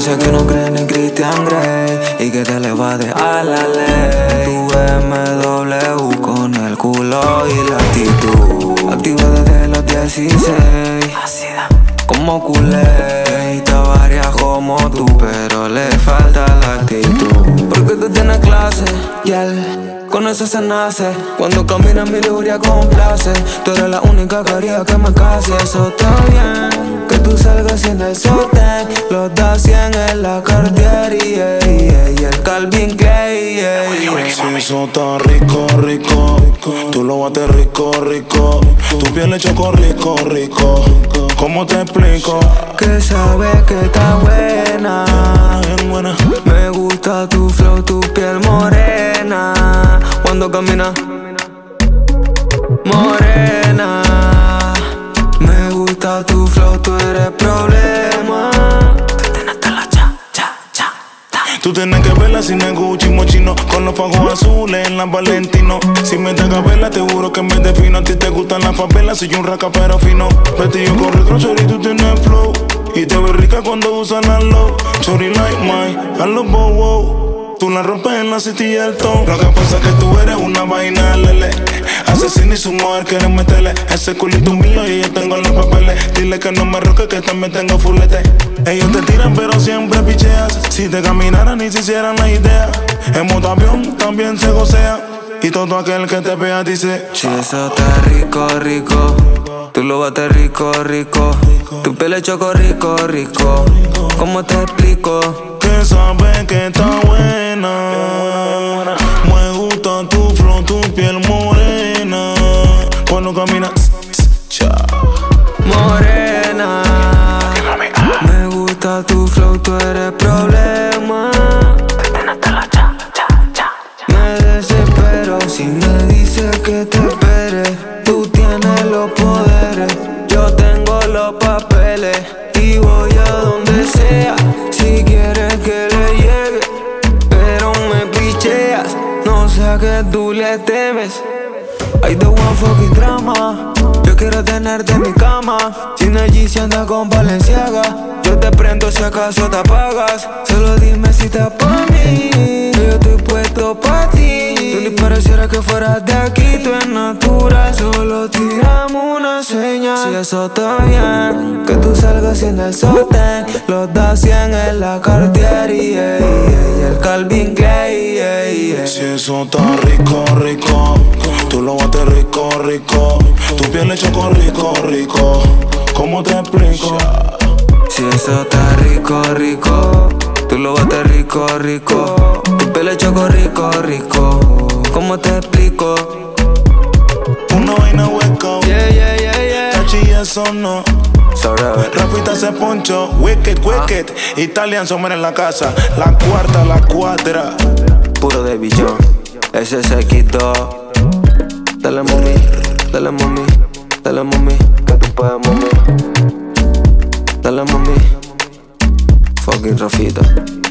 Dice que no cree en Christian Grey y que te le va a dejar la ley. Tu BMW con el culo y la actitud. Activa desde los 16. Como culé. Y te varias como tú, pero le falta la actitud. Porque tú tienes clase, con eso se nace. Cuando caminas mi lujuria complace. Tú eres la única que haría que me case. Eso está bien, que tú salgas sin el sostén. Los da 100 en la Cartier y el Calvin Klein. Si eso está rico, rico, tú lo bates rico, rico. Tu piel le choco rico, rico. ¿Cómo te explico? Que sabes que está buena, bien buena. Me gusta tu flow, tu piel morena. Cuando caminas, morena. Me gusta tu flow, tú eres problema. Tú tienes que verla sin el Gucci mochino, con los fajos azules en las Valentino. Si me dejas verla te juro que me defino. A ti te gustan las favelas, soy un raca pero fino. Vestido con retroceso y tú tienes flow. Y te ves rica cuando usas la low. Shorty like mine, I love wow. Tú la rompes en la city y el ton. Lo que pasa es que tú eres una vaina lele. Asesina y su mujer quiere meterle. Ese culito mío y yo tengo los papeles. Dile que no me roque que también tengo fulete. Ellos te tiran pero siempre picheas. Si te caminaran y se hicieran la idea. En moto avión también se gocea. Y todo aquel que te vea dice: si eso está rico, rico. Tú lo bates rico, rico. Tu piel es choco rico, rico. ¿Cómo te explico? Que sabes que está buena. Me gusta tu flow, tu piel morena. Cuando caminas, morena. Me gusta tu flow, tú eres problema. Me desespero si me dices que te espere. Tú tienes los poderes, yo tengo los papeles. Y voy a donde sea, si quieres que le llegue. Pero me picheas, no sé a qué tú le temes. I don't want fucking drama. Yo quiero tenerte en mi cama. Sin allí si anda con Balenciaga. Yo te prendo si acaso te apagas. Solo dime si te pa' mí. Yo estoy puesto pa' ti. Tú ni pareciera que fueras de aquí. Tú es natural. Solo tiramos una señal. Si eso está bien, que tú salgas sin el sostén. Los da 100 en la Cartier y el Calvin Klein. si eso está rico, rico. Tú lo bates rico, rico. Tu piel le choco rico, rico. ¿Cómo te explico? Si eso está rico, rico. Tú lo bates rico, rico. Tu piel es choco rico, rico. ¿Cómo te explico? Una vaina hueco. Tachi y eso no. Rafita se poncho. Wicked, wicked. Italian Summer en la casa. La cuarta, la cuadra. Puro de billón. Ese se quitó. Dale mami, dale mami, dale mami, que tú puedes mami. Dale mami, fucking Rafita.